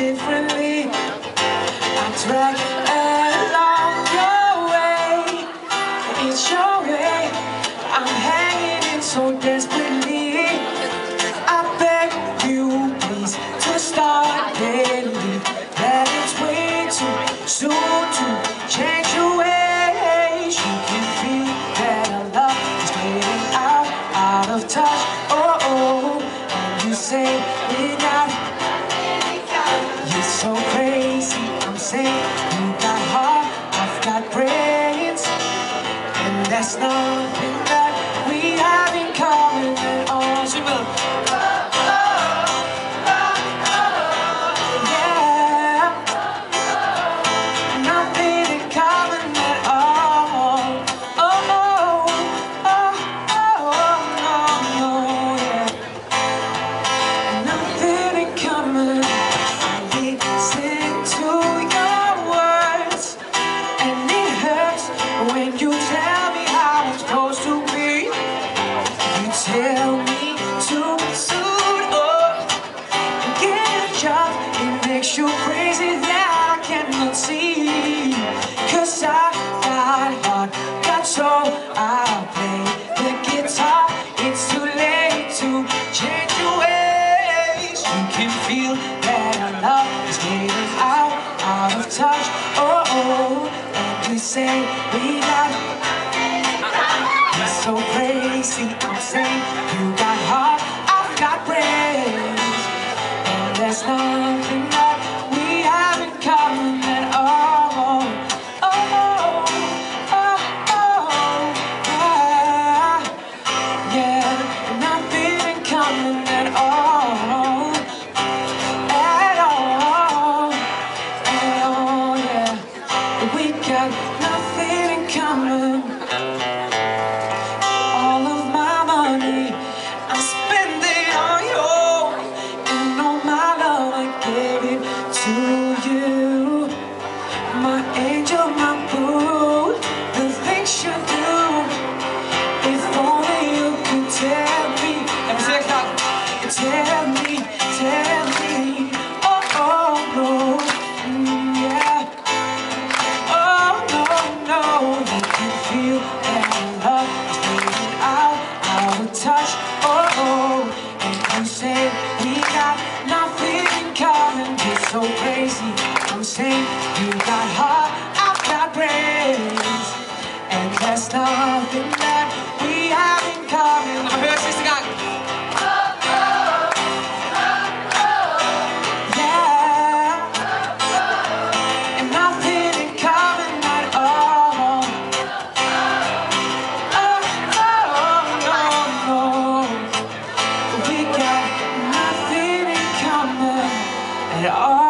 differently. I drag along your way. It's your way. I'm hanging in so desperately. I beg you, please, to start believe that it's way too soon to change your ways. You can feel that our love is fading out of touch. Oh, and you say we got. You're so crazy. I'm saying you got heart, I've got brains, and that's nothing that we have in common at all. When you tell me how I'm supposed to be, you tell me to suit up and get a job. It makes you crazy that I cannot see. 'Cause I got heart, got soul, I'll play the guitar. It's too late to change your ways. You can feel that our love is getting out of touch. Oh, and you say we got. You're so crazy, I'm saying you got heart, I've got brains, and there's nothing that we have in common at all. Yeah, nothing in common at all, yeah. We got nothing in common. All of my money I'm spending on you, and all my love I gave it to you. My angel, my boo, the things you do. If only you could tell me, tell me, oh no, yeah. Oh no, you can feel that love is fading out of touch. Oh, and you say we got nothing in common. You're so crazy. I'm saying you got heart, I've got brains, and there's nothing that we have in common. I'm here, sister gang. We got nothing in common at all.